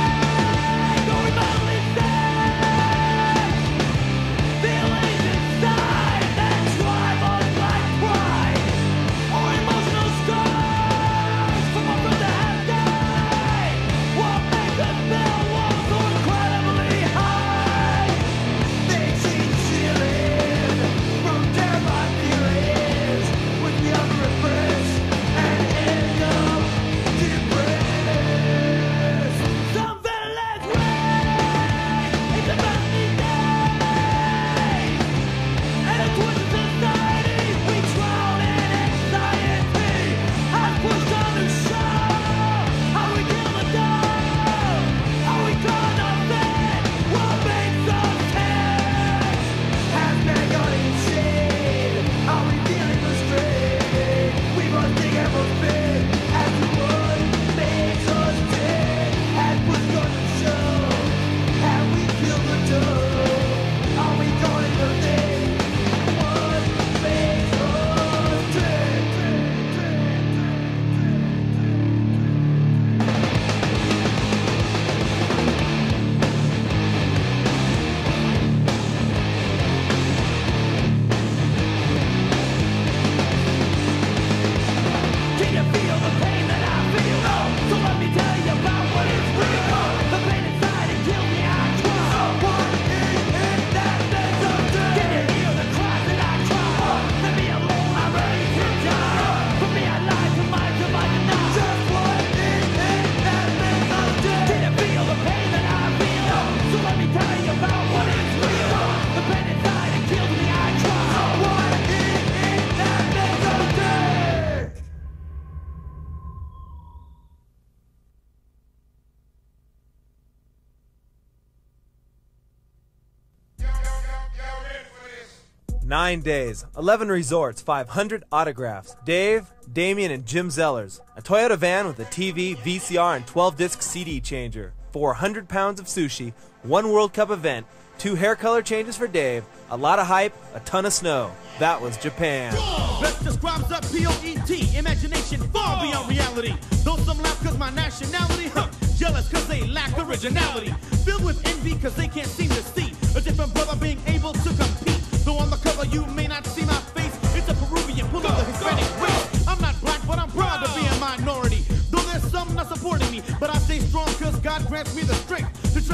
Nine days, 11 resorts, 500 autographs. Dave, Damien, and Jim Zellers. A Toyota van with a TV, VCR, and 12-disc CD changer. 400 pounds of sushi, 1 World Cup event, 2 hair color changes for Dave, a lot of hype, a ton of snow. That was Japan. Best describes that POET, imagination far beyond reality. Though some laugh cause my nationality, jealous cause they lack originality. Filled with envy cause they can't seem to see a different brother being able to compete. Though on the cover you may not see my face, it's a Peruvian pull of the Hispanic race. I'm not black but I'm proud to be a minority. Though there's some not supporting me, but I stay strong cause God grants me the strength to travel unto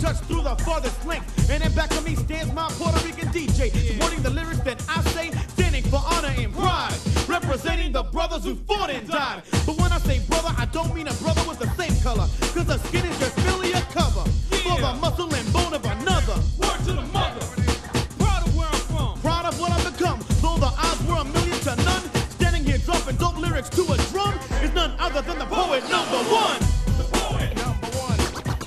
touch through the farthest length. And then back of me stands my Puerto Rican DJ, supporting the lyrics that I say, standing for honor and pride, representing the brothers who fought and died. But when I say brother, I don't mean a brother with the same color, cause the skin is just merely a cover for the muscle and bone of another. Word to the mother. Proud of where I'm from. Proud of what I've become. Though the odds were 1,000,000 to none, standing here dropping dope lyrics to a drum is none other than the poet number one. The poet number one.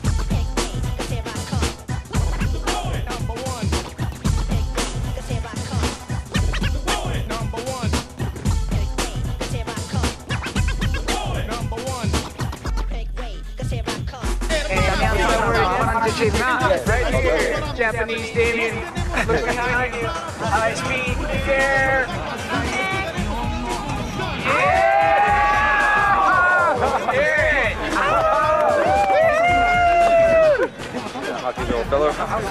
The poet number one. The poet number one. The poet number one. Right here, Japanese Damien. Look behind you. High speed there. Hockey little fellow.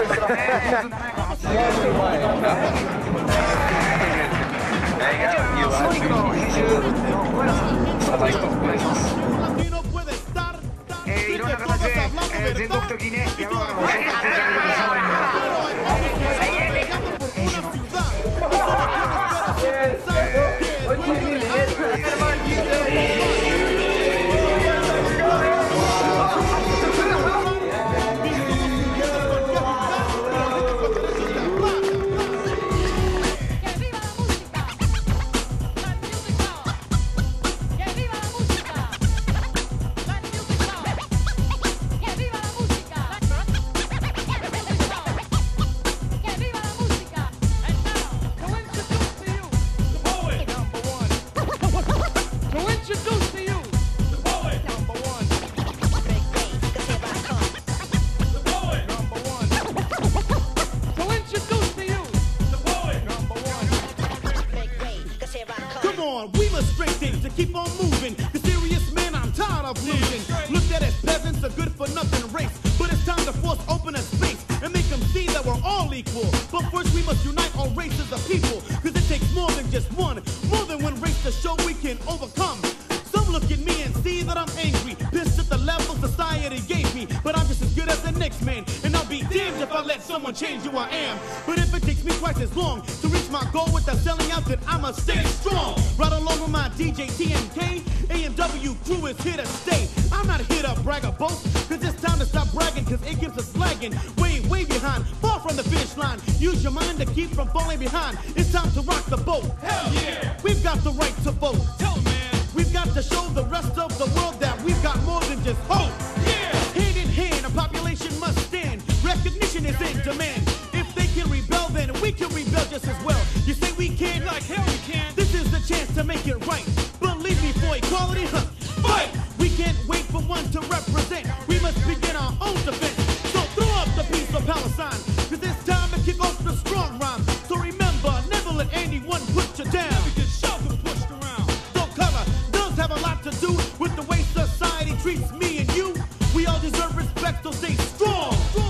We must break things to keep on moving. The serious man, I'm tired of losing. Looked at as peasants, a good for nothing race. But it's time to force open a space and make them see that we're all equal. But first we must unite all races of people, cause it takes more than just one, more than one race to show we can overcome. Some look at me and see that I'm angry, pissed at the level society gave me. But I'm just as good as the next man, and I'll be damned if I let someone change who I am. But if it takes me twice as long to reach my goal without selling out, then I must stay strong. Right along with my DJ TMK, AMW crew is here to stay. I'm not here to brag or boast, cause it's time to stop bragging, cause it keeps us lagging. Way, way behind, far from the finish line. Use your mind to keep from falling behind. It's time to rock the boat. Hell yeah! We've got the right to vote. Tell 'em, man. We've got to show the rest of the world that we've got more than just hope. Yeah! Hand in hand, a population must stand. Recognition is in demand. If they can rebel, then we can rebel just as well. You say we can't? Like hell we can. This is the chance to make it right. Believe me, for equality, fight! We can't wait for one to represent. We must begin our own defense. So throw up the peace of Palestine, cause it's time to kick off the strong rhyme. So remember, never let anyone put you down. Never get shoved and pushed around. Though color does have a lot to do with the way society treats me and you. We all deserve respect, so stay strong.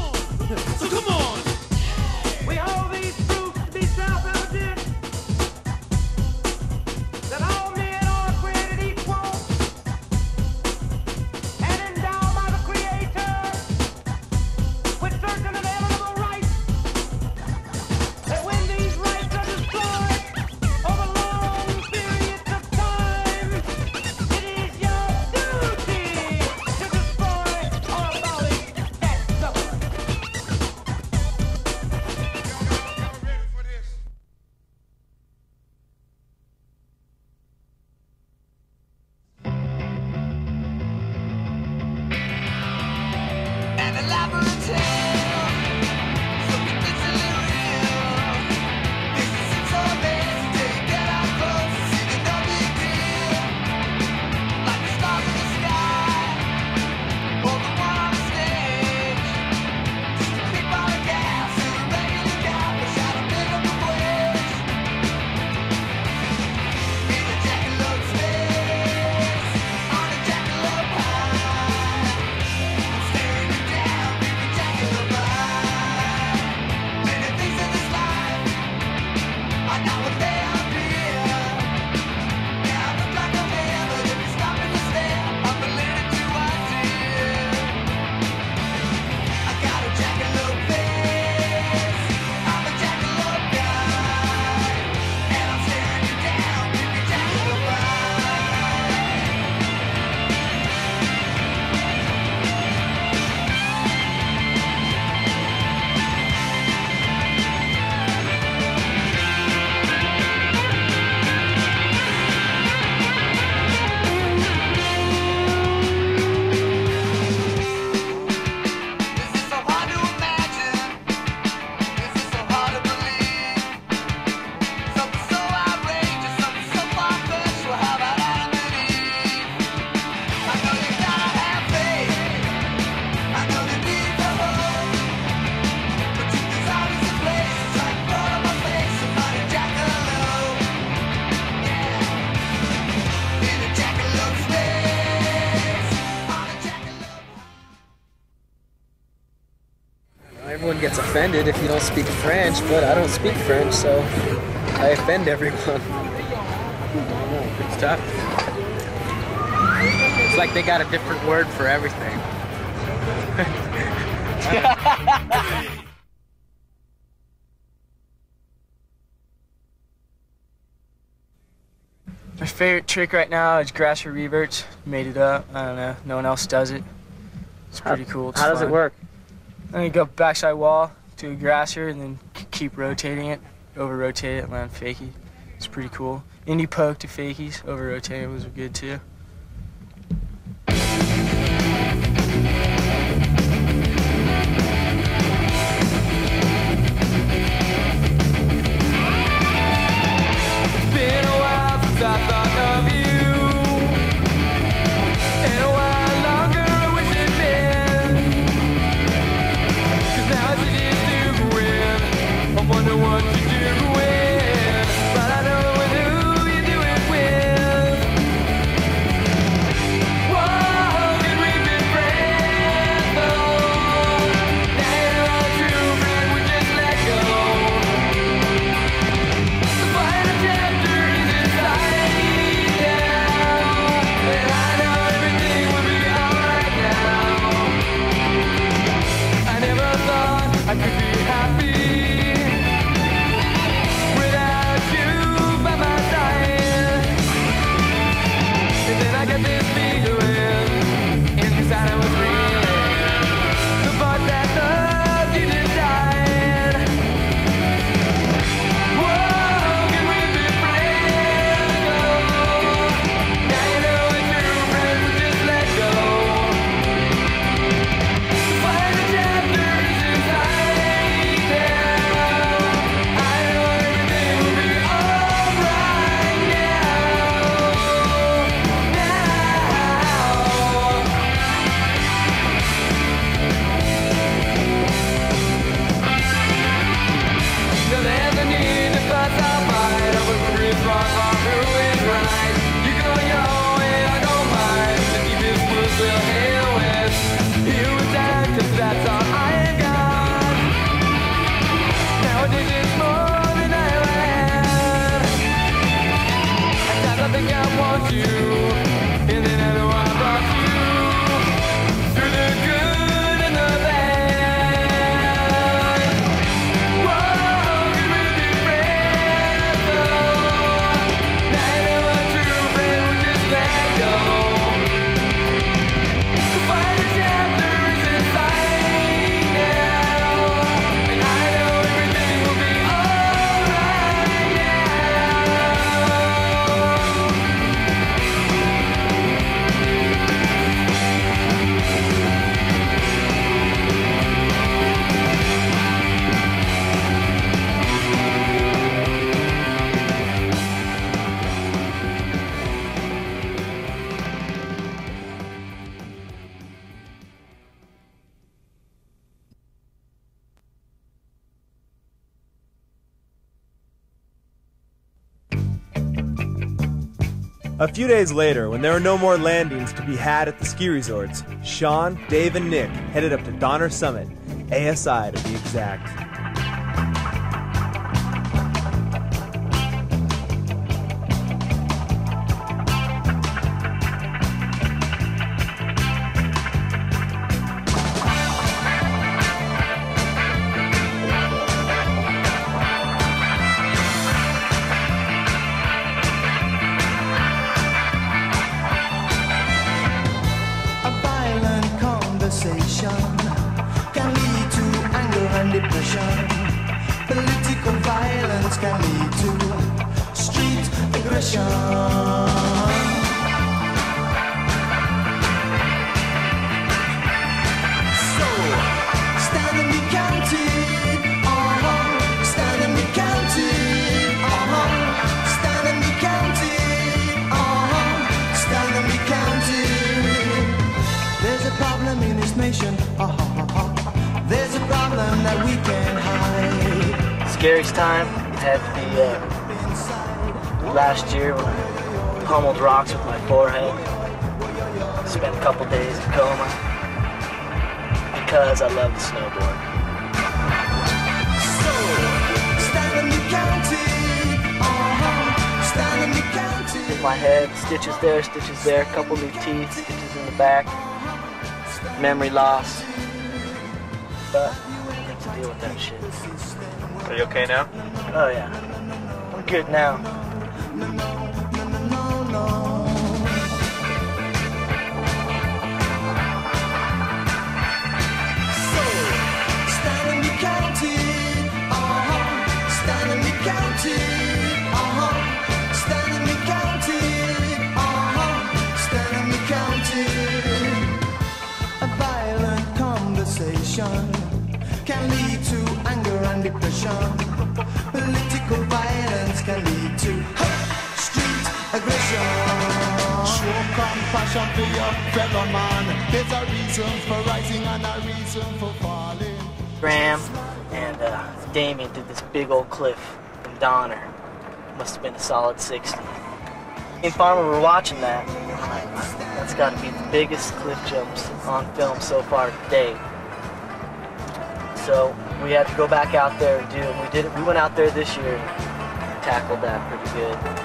So come on. We hold these truths to be self-evident, that all men everyone gets offended if you don't speak French, but I don't speak French, so I offend everyone. Good stuff. It's like they got a different word for everything. My favorite trick right now is grasser reverts. Made it up. I don't know. No one else does it. It's pretty cool. It's How does it fun. work? Then you go backside wall to a grasser and then keep rotating it. Over rotate it and land fakie. It's pretty cool. Indie poke to fakies. Over rotating was good too. Been a while since I thought of you, and a while longer I wish it'd been. 'Cause now it's easy to win. I wonder what you do when, but I know with who you do it with. Whoa, can we be friends though? Now you're a true friend, we just let go. The final chapter is inside now, and I know everything will be alright now. I never thought I could be happy without you by my side. And then I got this feeling inside I was reeling. The part that loved you just died. Whoa, can we be friends though? Now you know we're true friends, we just let go. The final chapter is inside now. I know everything will be alright now. There's no need to fuss or fight over who is wrong or who is right. You go your way, I go mine. The deepest blues will hail with you down, 'cause that's all I got. Nowadays it's more than I ever had. At times I think I want you, and then I know I lost you. Through the good and the bad. Whoa, can we be friends though? Now you know a true friend will just let go. The final chapter is inside now, and I know everything will be alright A few days later, when there were no more landings to be had at the ski resorts, Sean, Dave, and Nick headed up to Donner Summit, ASI to be exact. A violent conversation can lead to anger and depression. Political violence can lead to street aggression. So, stand and be counted. Stand and be counted. Stand and be counted. Stand and be counted. There's a problem in this nation. There's a problem that we can't hide. Scariest time had to be last year when I pummeled rocks with my forehead. Spent a couple days in coma because I love to snowboard. Hit my head, stitches there, couple new teeth, stitches in the back, memory loss. But I have to deal with that shit. Are you okay now? Oh yeah, I'm good now. Can lead to anger and depression. Political violence can lead to street aggression. Show compassion for your fellow man. There's a reason for rising and a reason for falling. Graham and Damien did this big old cliff in Donner. Must have been a solid 60. Me and Farmer were watching that. I'm like, that's got to be the biggest cliff jumps on film so far today. So we had to go back out there and do it. We did it. We went out there this year and tackled that pretty good.